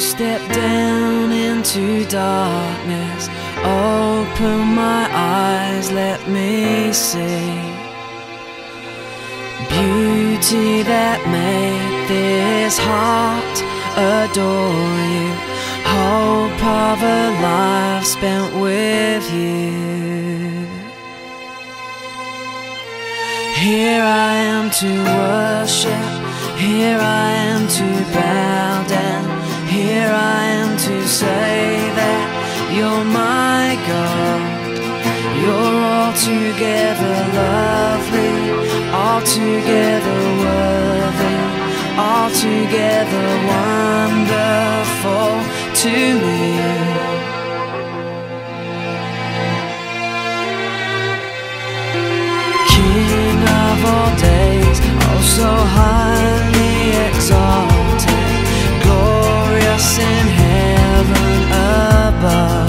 step down into darkness, open my eyes, let me see beauty that made this heart adore you, hope of a life spent with you. Here I am to worship, here I am to bow down, here I am to say that you're my God. You're altogether lovely, altogether worthy, altogether wonderful to me. King of all days, oh so highly exalted, glorious in heaven above.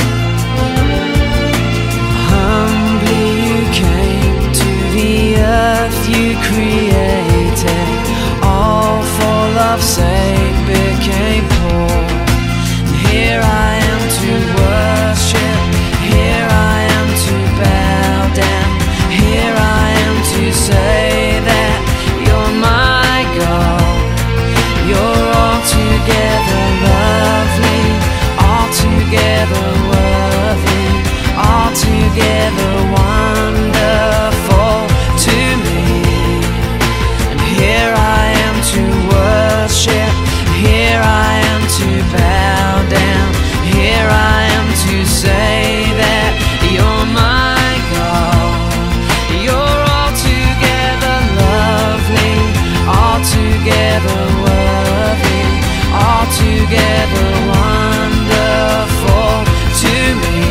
Humbly you came to the earth you created, all for love's sake became poor. And here I am to worship, here I am to bow down, here I am to say that you're my God. You're altogether lovely, altogether worthy, altogether wonderful to me. And here I am to worship, here I am to bow down, here I am to say that you're my God. You're altogether lovely, altogether worthy, altogether wonderful to me.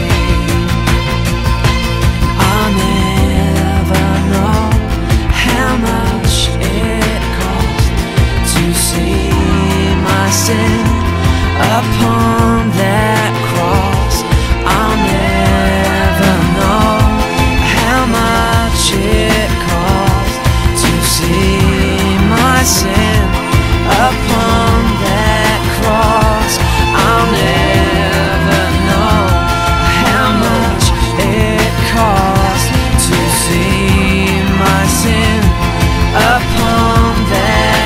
I'll never know how much it cost to see my sin upon that cross. I'll never know how much it cost to see my sin upon that cross. I'll never know how much it cost to see my sin upon that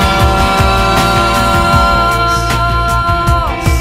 cross.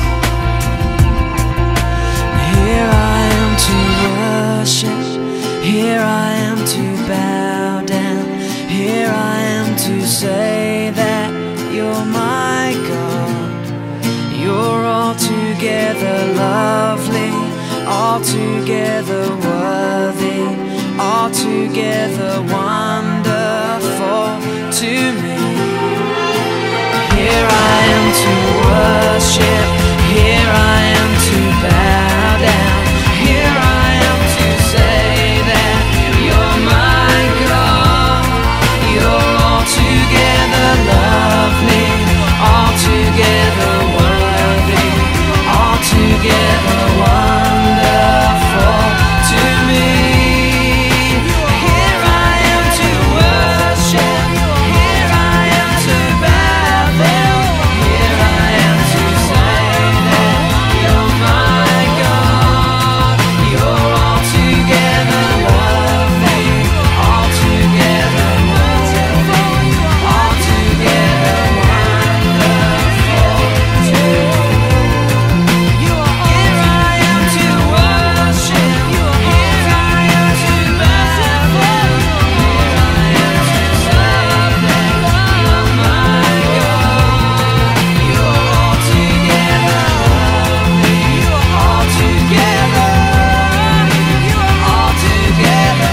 Here I am to worship, here I am to bow down, here I am to say that you're my God. You're altogether lovely, altogether worthy, altogether wonderful to me. Here I am to worship, here I am to bow down, here I am to say that you're my God. You're altogether lovely, altogether worthy, altogether wonderful to me. Here I am to worship, here I am to bow down, here I am to say that you're my God. You're altogether lovely, altogether worthy, altogether wonderful to me. Here I am to worship, here I am to bow down, here I am to say that you're my God. You're altogether lovely, altogether worthy, altogether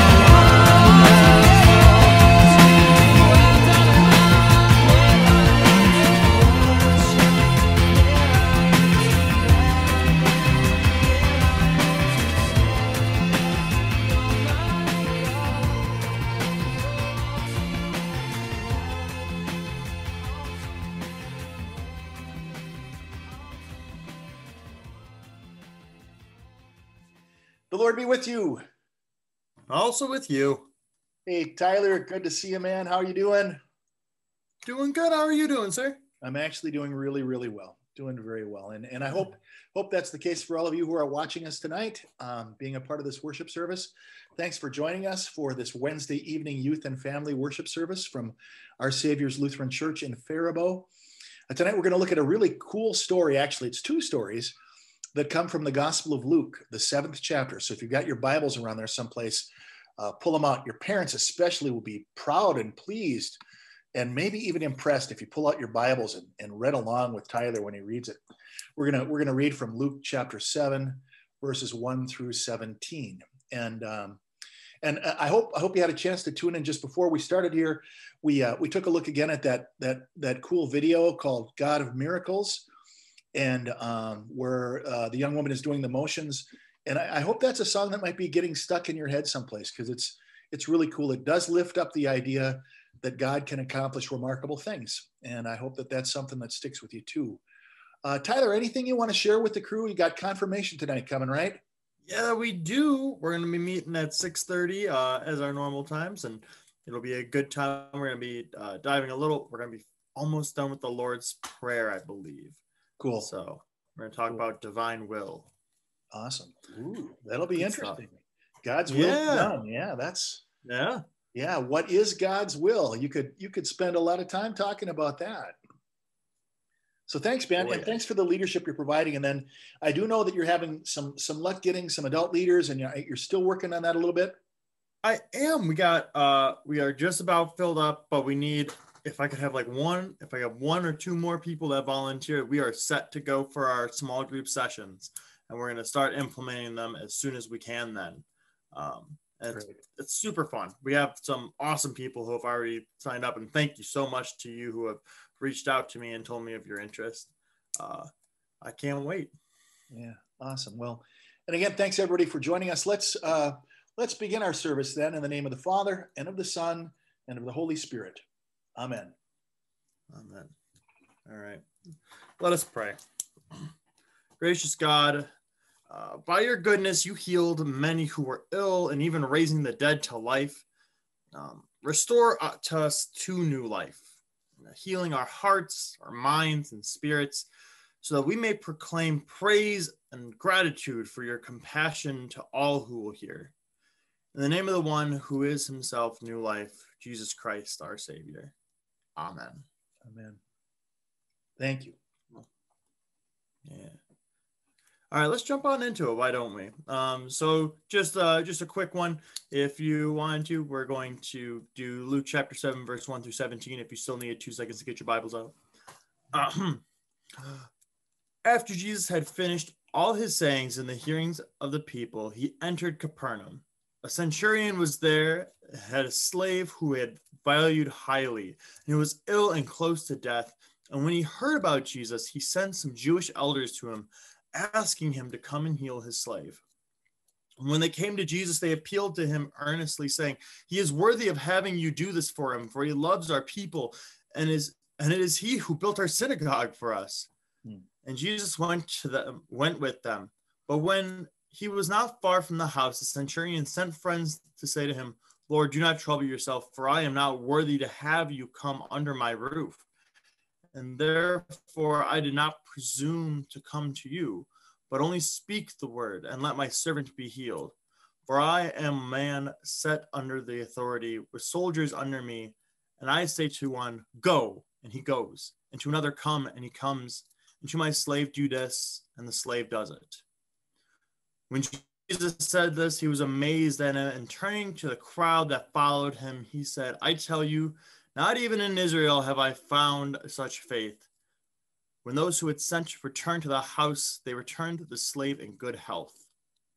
The Lord be with you. Also with you. Hey, Tyler, good to see you, man. How are you doing? Doing good. How are you doing, sir? I'm actually doing really, really well. Doing very well. And I hope that's the case for all of you who are watching us tonight, being a part of this worship service. Thanks for joining us for this Wednesday evening youth and family worship service from Our Savior's Lutheran Church in Faribault. Tonight we're going to look at a really cool story. Actually, it's two stories that come from the Gospel of Luke, the 7th chapter. So if you've got your Bibles around there someplace, pull them out. Your parents especially will be proud and pleased and maybe even impressed if you pull out your Bibles and read along with Tyler when he reads it. We're gonna read from Luke chapter 7, verses 1 through 17. And I hope you had a chance to tune in just before we started here. We took a look again at that cool video called God of Miracles, and where the young woman is doing the motions. And I hope that's a song that might be getting stuck in your head someplace, because it's really cool. It does lift up the idea that God can accomplish remarkable things. And I hope that that's something that sticks with you too. Tyler, anything you want to share with the crew? You got confirmation tonight coming, right? Yeah, we do. We're going to be meeting at 6:30 as our normal times, and it'll be a good time. We're going to be diving a little. We're going to be almost done with the Lord's Prayer, I believe. Cool. So we're going to talk about divine will. Awesome. Ooh, that'll be Good interesting. God's will done. Yeah, Yeah, what is God's will? You could spend a lot of time talking about that. So thanks, man, and thanks for the leadership you're providing. And then I do know that you're having some luck getting some adult leaders, and you're still working on that a little bit. I am. We are just about filled up, but we need, if I have one or two more people that volunteer, we are set to go for our small group sessions, and we're going to start implementing them as soon as we can then. It's super fun. We have some awesome people who have already signed up, and thank you so much to you who have reached out to me and told me of your interest. I can't wait. Yeah, awesome. Well, and again, thanks everybody for joining us. Let's begin our service then in the name of the Father and of the Son and of the Holy Spirit. Amen. Amen. All right. Let us pray. Gracious God, by your goodness, you healed many who were ill and even raising the dead to life. Restore to us to new life, healing our hearts, our minds, and spirits, so that we may proclaim praise and gratitude for your compassion to all who will hear. In the name of the one who is himself new life, Jesus Christ, our Savior. Amen. Amen. Thank you. Yeah. All right, let's jump on into it. Why don't we? So just a quick one. If you want to, we're going to do Luke chapter 7, verse 1 through 17. If you still need 2 seconds to get your Bibles out. After Jesus had finished all his sayings in the hearings of the people, he entered Capernaum. A centurion was there, had a slave who had valued highly, and who was ill and close to death. And when he heard about Jesus, he sent some Jewish elders to him, asking him to come and heal his slave. When they came to Jesus, they appealed to him earnestly, saying, "He is worthy of having you do this for him, for he loves our people, and it is he who built our synagogue for us." And Jesus went with them. But when he was not far from the house, the centurion sent friends to say to him, "Lord, do not trouble yourself, for I am not worthy to have you come under my roof. And therefore I did not presume to come to you, but only speak the word, and let my servant be healed. For I am a man set under the authority, with soldiers under me, and I say to one, 'Go,' and he goes, and to another, 'Come,' and he comes, and to my slave, 'Do this,' and the slave does it." When Jesus said this, he was amazed at him, and turning to the crowd that followed him, he said, "I tell you, not even in Israel have I found such faith." When those who had sent returned to the house, they returned to the slave in good health.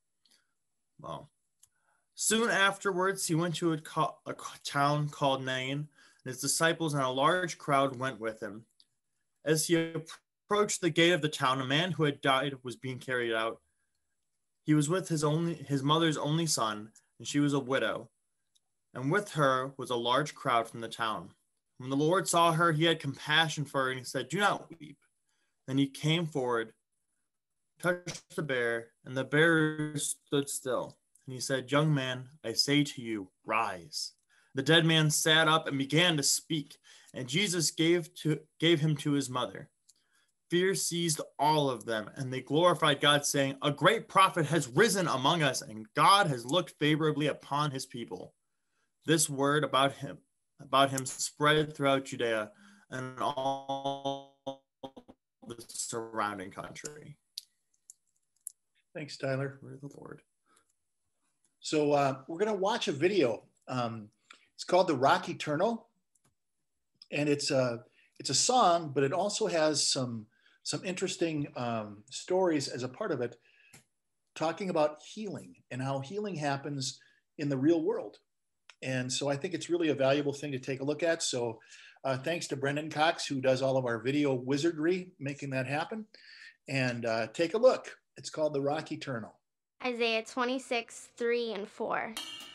Well, soon afterwards, he went to a town called Nain, and his disciples and a large crowd went with him. As he approached the gate of the town, a man who had died was being carried out. He was with his mother's only son, and she was a widow. And with her was a large crowd from the town. When the Lord saw her, he had compassion for her, and he said, "Do not weep." Then he came forward, touched the bear, and the bear stood still. And he said, "Young man, I say to you, rise." The dead man sat up and began to speak, and Jesus gave him to his mother. Fear seized all of them, and they glorified God, saying, "A great prophet has risen among us, and God has looked favorably upon his people." This word about him spread throughout Judea and all the surrounding country. Thanks, Tyler. Word of the Lord. So we're going to watch a video. It's called "The Rock Eternal," and it's a song, but it also has some interesting stories as a part of it, talking about healing and how healing happens in the real world. And so I think it's really a valuable thing to take a look at. So thanks to Brendan Cox, who does all of our video wizardry, making that happen. And take a look. It's called "The Rock Eternal." Isaiah 26, 3 and 4.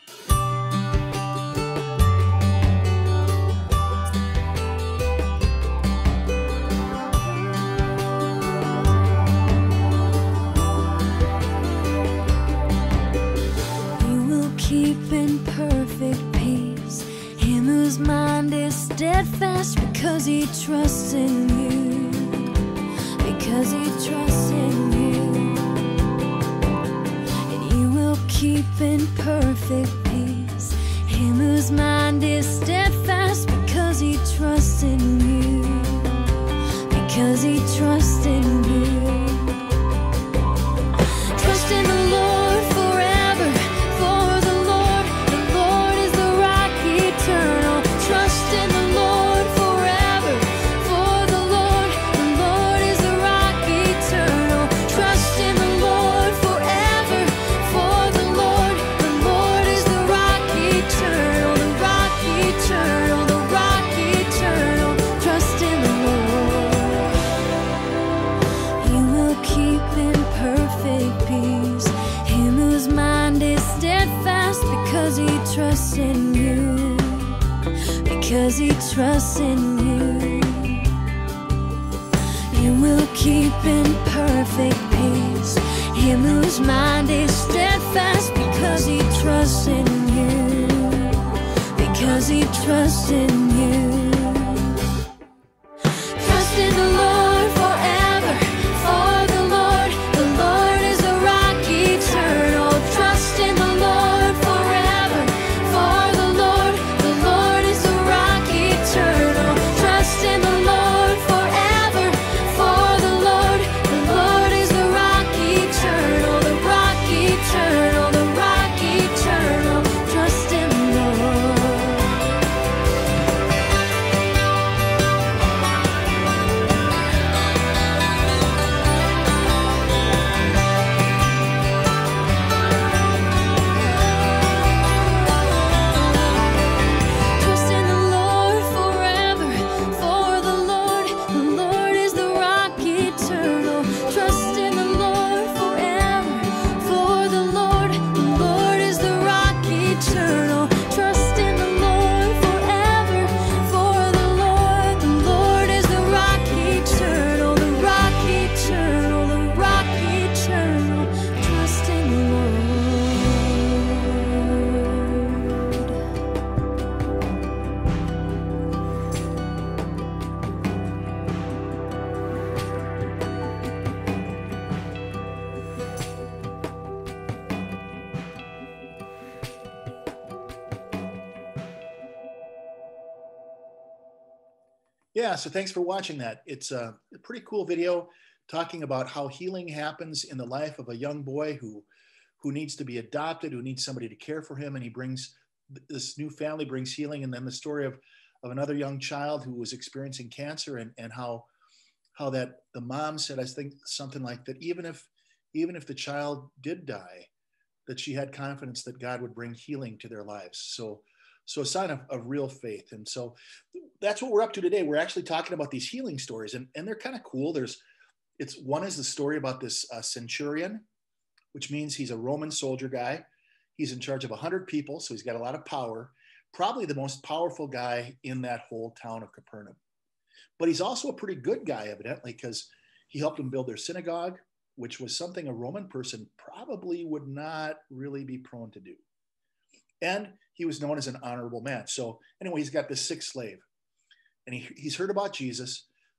Keep in perfect peace him whose mind is steadfast, because he trusts in you, because he trusts in you. And you will keep in perfect peace him whose mind is steadfast, because he trusts in you, because he trusts in you. Trust in the Lord forever, for the Lord is the rock eternal. Trust in the Lord forever, for the Lord is the rock eternal. Trust in the Lord forever, for the Lord is the rock eternal, the rock eternal, the rock eternal. Trust in the Lord. You will keep in perfect peace him whose mind is steadfast, because he trusts in you, because he trusts in you. You will keep in perfect peace him whose mind is steadfast, because he trusts in you, because he trusts in you. Trust in the Lord forever, for the Lord is the rock eternal. Trust in the Lord forever, for the Lord is the rock eternal. Trust in the Lord forever, for the Lord is the rock eternal, the rock eternal, the rock eternal. Trust in the Lord. Trust in the Lord forever, for the Lord is the rock eternal. Trust in the Lord forever, for the Lord is the rock eternal. Trust in the Lord forever, for the Lord is the rock eternal, the rock eternal, the rock eternal. Trust in the Lord. Yeah, so thanks for watching that. It's a pretty cool video talking about how healing happens in the life of a young boy who needs to be adopted, who needs somebody to care for him, and he brings this new family brings healing. And then the story of another young child who was experiencing cancer, and how that the mom said, I think something like that, even if the child did die, that she had confidence that God would bring healing to their lives. So a sign of real faith. And so that's what we're up to today. We're actually talking about these healing stories, and they're kind of cool. One is the story about this centurion, which means he's a Roman soldier guy. He's in charge of 100 people, so he's got a lot of power, probably the most powerful guy in that whole town of Capernaum. But he's also a pretty good guy, evidently, because he helped them build their synagogue, which was something a Roman person probably would not really be prone to do. And he was known as an honorable man. So anyway, he's got this sick slave, and he's heard about Jesus.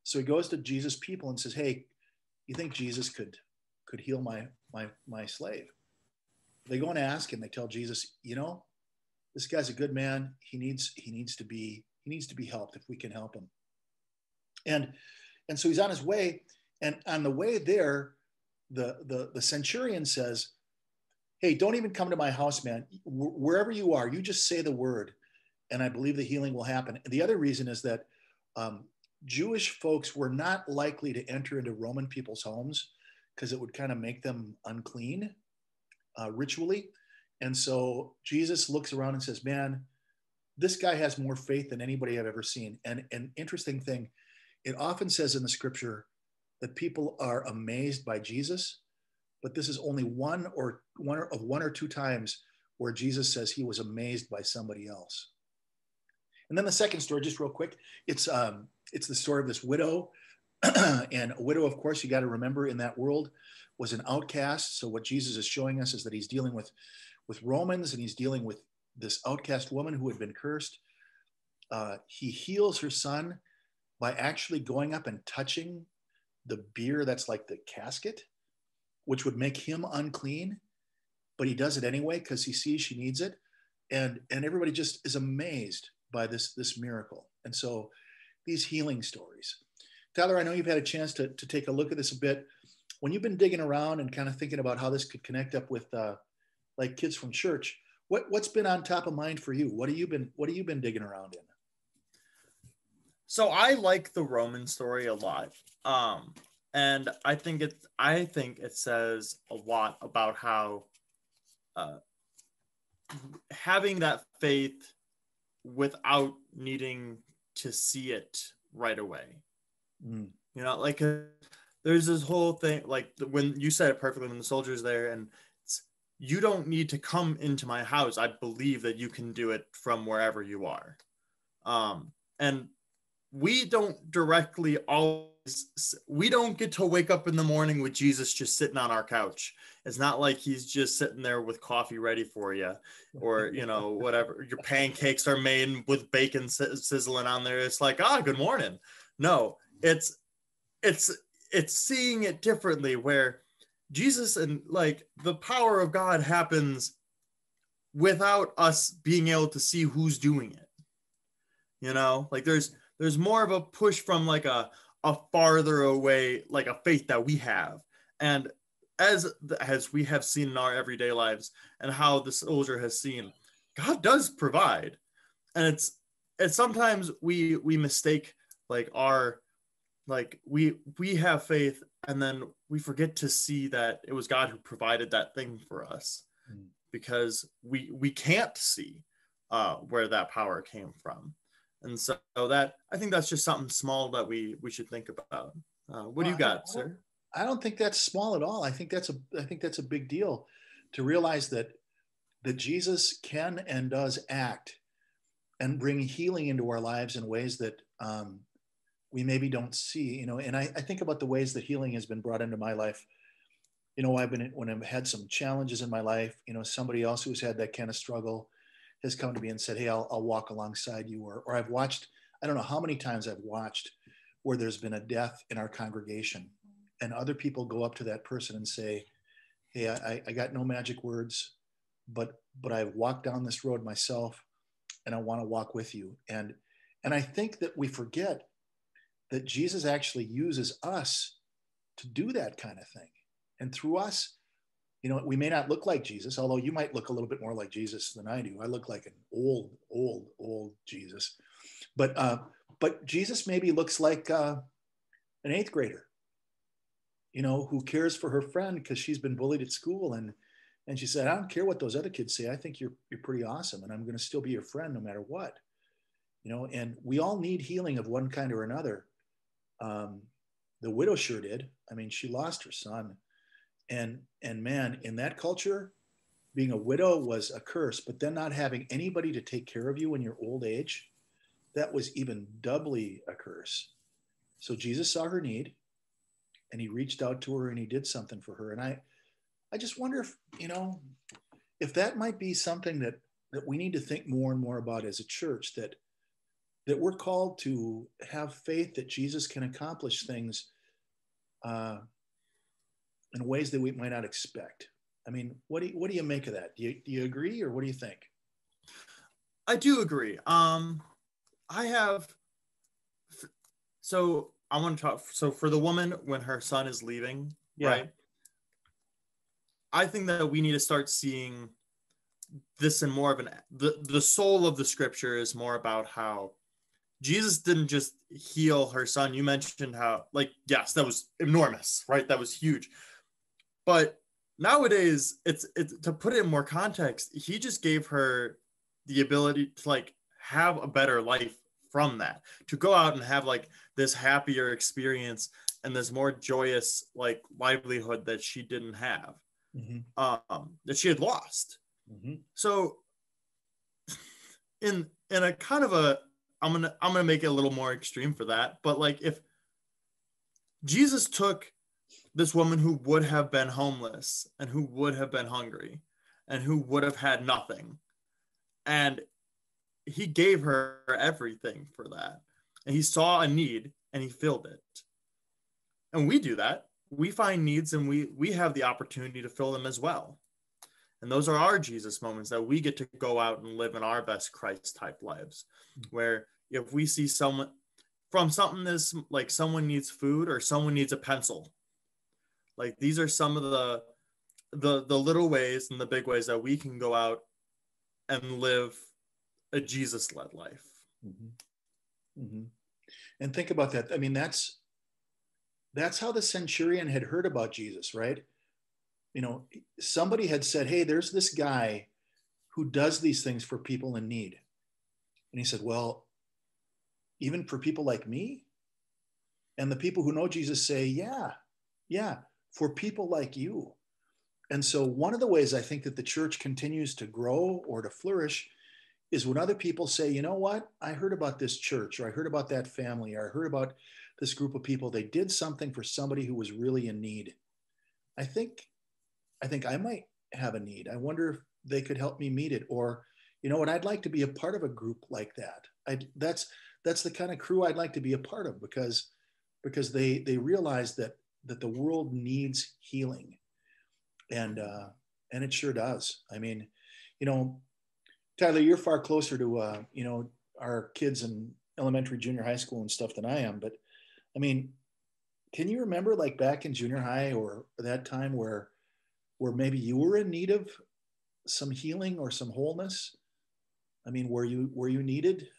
So he goes to Jesus' people and says, hey, you think Jesus could heal my slave? They go and ask him. They tell Jesus, this guy's a good man. He needs to be helped if we can help him. And so he's on his way. And on the way there, the centurion says, hey, don't even come to my house, man. Wherever you are, you just say the word, and I believe the healing will happen. And the other reason is that Jewish folks were not likely to enter into Roman people's homes because it would kind of make them unclean ritually. And so Jesus looks around and says, man, this guy has more faith than anybody I've ever seen. And an interesting thing, it often says in the scripture that people are amazed by Jesus, but this is only one or two times where Jesus says he was amazed by somebody else. And then the second story, just real quick, it's the story of this widow. And a widow, of course, you got to remember in that world was an outcast. So what Jesus is showing us is that he's dealing with Romans, and he's dealing with this outcast woman who had been cursed. He heals her son by actually going up and touching the bier that's like the casket, which would make him unclean, but he does it anyway because he sees she needs it. And everybody just is amazed by this miracle. And so these healing stories. Tyler, I know you've had a chance to take a look at this a bit. When you've been digging around and kind of thinking about how this could connect up with like kids from church, what's been on top of mind for you? What have you been digging around in? So I like the Roman story a lot. And I think it says a lot about how having that faith without needing to see it right away. Like there's this whole thing, like when you said it perfectly, when the soldier's there and you don't need to come into my house. I believe that you can do it from wherever you are. And we don't get to wake up in the morning with Jesus just sitting on our couch. It's not like he's just sitting there with coffee ready for you, or, whatever. Your pancakes are made with bacon sizzling on there. It's like, good morning. No, it's seeing it differently, where Jesus and like the power of God happens without us being able to see who's doing it. Like there's more of a push from like a farther away, like a faith that we have. And as we have seen in our everyday lives, and how the soldier has seen, God does provide. And it's sometimes we mistake like we have faith, and then we forget to see that it was God who provided that thing for us, because we can't see where that power came from. And so that, I think that's just something small that we should think about. What do you got, sir? I don't think that's small at all. I think that's a big deal to realize that Jesus can and does act and bring healing into our lives in ways that we maybe don't see, and I think about the ways that healing has been brought into my life. When I've had some challenges in my life, somebody else who's had that kind of struggle has come to me and said, hey, I'll walk alongside you. Or I've watched, I don't know how many times I've watched where there's been a death in our congregation, and other people go up to that person and say, hey, I got no magic words, but I walked down this road myself, and I want to walk with you. And I think that we forget that Jesus actually uses us to do that kind of thing. And through us, we may not look like Jesus, although you might look a little bit more like Jesus than I do. I look like an old Jesus. But Jesus maybe looks like an 8th grader, who cares for her friend because she's been bullied at school. And she said, I don't care what those other kids say. I think you're pretty awesome, and I'm going to still be your friend no matter what. And we all need healing of one kind or another. The widow sure did. I mean, she lost her son. And man, in that culture, being a widow was a curse, but then not having anybody to take care of you in your old age, that was even doubly a curse. So Jesus saw her need, and he reached out to her, and he did something for her. And I just wonder if that might be something that we need to think more and more about as a church, that that we're called to have faith that Jesus can accomplish things in ways that we might not expect. I mean, what do you make of that? Do you agree, or what do you think? I do agree. So I want to talk. So for the woman, when her son is leaving, Yeah. right? I think that we need to start seeing this in more of the soul of the scripture is more about how Jesus didn't just heal her son. You mentioned how, like, yes, that was enormous, right? That was huge. But nowadays, it's to put it in more context, he just gave her the ability to like have a better life from that, to go out and have like this happier experience and this more joyous like livelihood that she didn't have, that she had lost. So in a kind of a, I'm gonna make it a little more extreme for that, but like if Jesus took this woman who would have been homeless and who would have been hungry and who would have had nothing, and he gave her everything for that, and he saw a need and he filled it. And we do that. We find needs and we have the opportunity to fill them as well. And those are our Jesus moments that we get to go out and live in our best Christ type lives, where if we see someone from something this like someone needs food or someone needs a pencil, like these are some of the little ways and the big ways that we can go out and live a Jesus-led life. And think about that. I mean, that's how the centurion had heard about Jesus, right? You know, somebody had said, hey, there's this guy who does these things for people in need. And he said, well, even for people like me? And the people who know Jesus say, yeah, for people like you. And so one of the ways I think that the church continues to grow or to flourish is when other people say, you know what, I heard about this church, or I heard about that family, or I heard about this group of people. They did something for somebody who was really in need. I think I might have a need. I wonder if they could help me meet it. Or, you know what, I'd like to be a part of a group like that. That's the kind of crew I'd like to be a part of, because they realize that the world needs healing. And it sure does. I mean, you know, Tyler, you're far closer to, you know, our kids in elementary, junior high school and stuff than I am. But I mean, can you remember like back in junior high or that time where maybe you were in need of some healing or some wholeness? I mean, were you needed?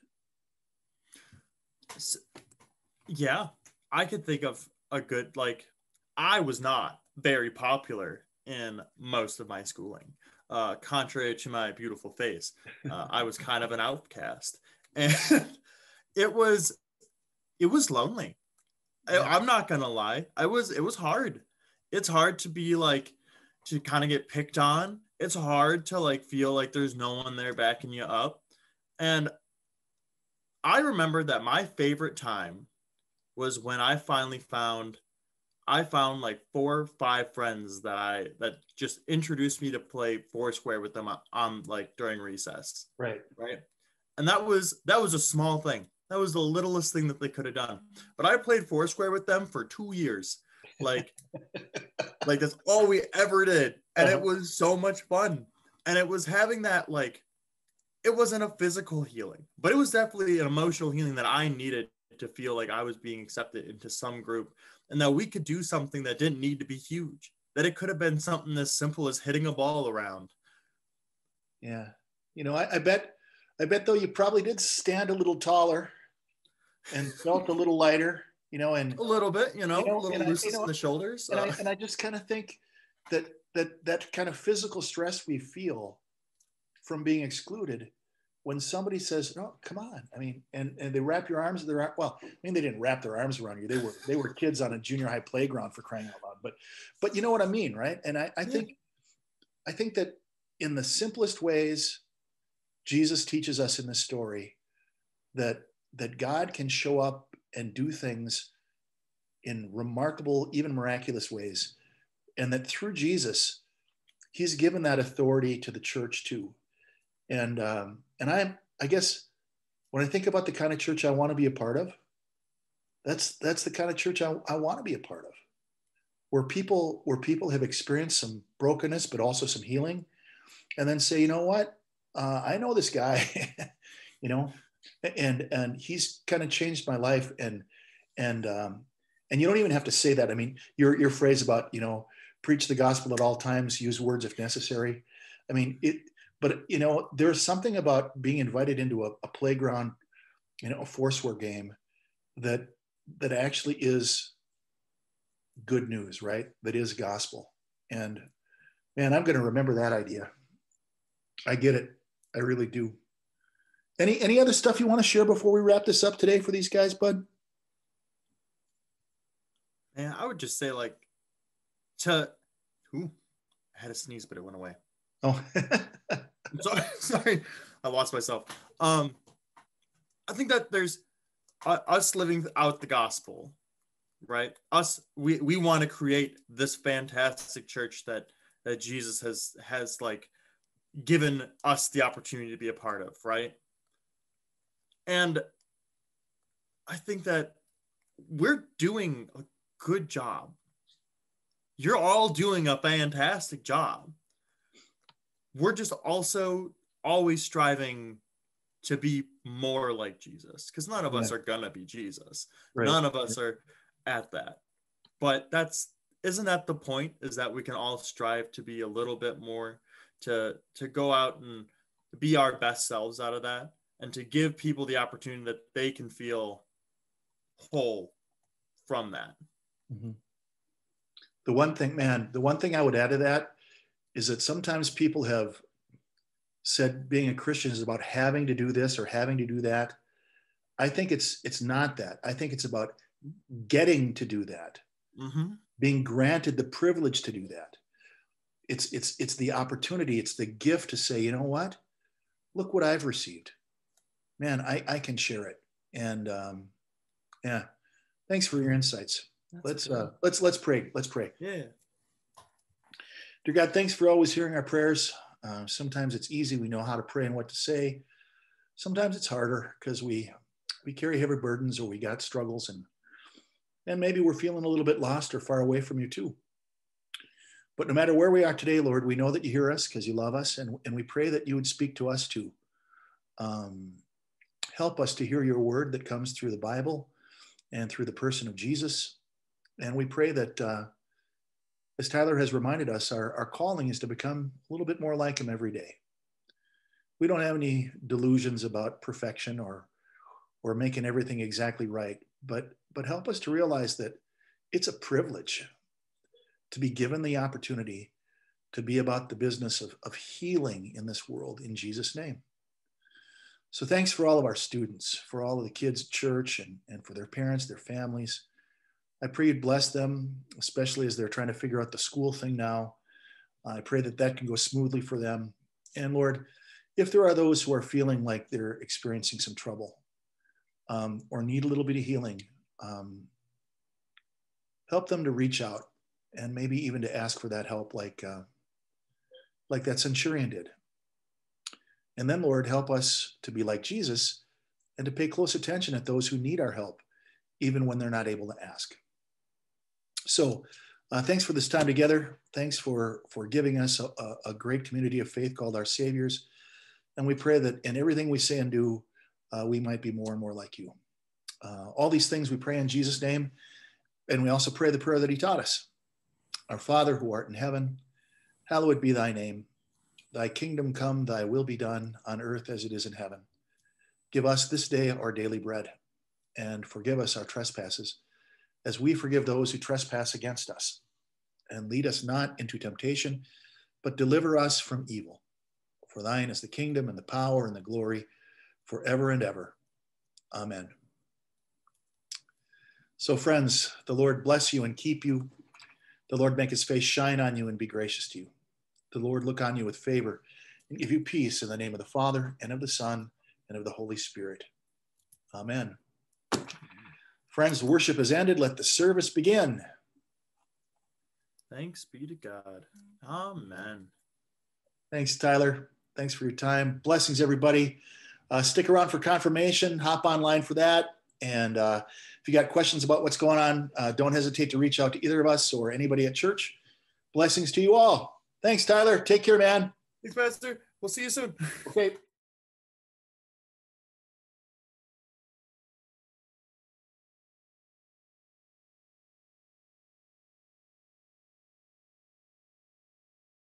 Yeah, I could think of a good, like, I was not very popular in most of my schooling. Contrary to my beautiful face, I was kind of an outcast, and it was lonely. I'm not gonna lie. It was hard. It's hard to be like, to kind of get picked on. It's hard to like feel like there's no one there backing you up. And I remember that my favorite time was when I finally found like 4 or 5 friends that just introduced me to play Foursquare with them on like during recess. Right. And that was a small thing. That was the littlest thing that they could have done. But I played Foursquare with them for 2 years. Like that's all we ever did. And it was so much fun. And it was having that, like, it wasn't a physical healing, but it was definitely an emotional healing that I needed to feel like I was being accepted into some group, and that we could do something that didn't need to be huge, that it could have been something as simple as hitting a ball around. Yeah. You know, I bet though you probably did stand a little taller and felt a little lighter, you know, and A little bit, a little looseness in the shoulders. And I just kind of think that kind of physical stress we feel from being excluded, when somebody says, no, come on. I mean, and they wrap your arms around, well, I mean, they didn't wrap their arms around you. They were kids on a junior high playground, for crying out loud. But you know what I mean, right? And I think that in the simplest ways, Jesus teaches us in this story that God can show up and do things in remarkable, even miraculous ways. And that through Jesus, he's given that authority to the church too. And I guess when I think about the kind of church I want to be a part of, that's the kind of church I want to be a part of, where people have experienced some brokenness, but also some healing, and then say, you know what, I know this guy, you know, and he's kind of changed my life, and you don't even have to say that. I mean, your phrase about, you know, preach the gospel at all times, use words if necessary. I mean, but you know, there's something about being invited into a playground, you know, a Foursquare game that actually is good news, right? That is gospel. And man, I'm going to remember that idea. I get it. I really do. Any other stuff you want to share before we wrap this up today for these guys, bud? And I would just say, like, I had a sneeze, but it went away. Oh, I'm sorry, I lost myself. I think that there's us living out the gospel, right? We want to create this fantastic church that Jesus has like given us the opportunity to be a part of, right? And I think that we're doing a good job. You're all doing a fantastic job. We're just also always striving to be more like Jesus, because none of us are gonna be Jesus. right. None of us are at that. But isn't that the point? Is that we can all strive to be a little bit more, to go out and be our best selves out of that, and to give people the opportunity that they can feel whole from that. Mm-hmm. The one thing I would add to that is that sometimes people have said being a Christian is about having to do this or having to do that. I think it's not that. I think it's about getting to do that, Mm-hmm. being granted the privilege to do that. It's the opportunity, it's the gift to say, you know what? Look what I've received. Man, I can share it. And yeah, thanks for your insights. Let's pray. Let's pray. Yeah. Dear God, thanks for always hearing our prayers. Sometimes it's easy. We know how to pray and what to say. Sometimes it's harder because we carry heavy burdens, or we got struggles, and maybe we're feeling a little bit lost or far away from you too. But no matter where we are today, Lord, we know that you hear us because you love us, and we pray that you would speak to us too. Help us to hear your word that comes through the Bible and through the person of Jesus. And we pray that, as Tyler has reminded us, our calling is to become a little bit more like him every day. We don't have any delusions about perfection or making everything exactly right, but help us to realize that it's a privilege to be given the opportunity to be about the business of healing in this world in Jesus' name. So thanks for all of our students, for all of the kids at church, and for their parents, their families. I pray you'd bless them, especially as they're trying to figure out the school thing now. I pray that can go smoothly for them. And Lord, if there are those who are feeling like they're experiencing some trouble or need a little bit of healing, help them to reach out and maybe even to ask for that help like that centurion did. And then, Lord, help us to be like Jesus and to pay close attention at those who need our help, even when they're not able to ask. So thanks for this time together. Thanks for giving us a great community of faith called Our Saviors. And we pray that in everything we say and do, we might be more and more like you. All these things we pray in Jesus' name. And we also pray the prayer that he taught us. Our Father who art in heaven, hallowed be thy name. Thy kingdom come, thy will be done on earth as it is in heaven. Give us this day our daily bread, and forgive us our trespasses, as we forgive those who trespass against us. And lead us not into temptation, but deliver us from evil. For thine is the kingdom and the power and the glory forever and ever. Amen. So friends, the Lord bless you and keep you. The Lord make his face shine on you and be gracious to you. The Lord look on you with favor and give you peace in the name of the Father and of the Son and of the Holy Spirit. Amen. Friends, the worship is ended. Let the service begin. Thanks be to God. Amen. Thanks, Tyler. Thanks for your time. Blessings, everybody. Stick around for confirmation, hop online for that. And if you got questions about what's going on, don't hesitate to reach out to either of us or anybody at church. Blessings to you all. Thanks, Tyler. Take care, man. Thanks, Pastor. We'll see you soon. Okay.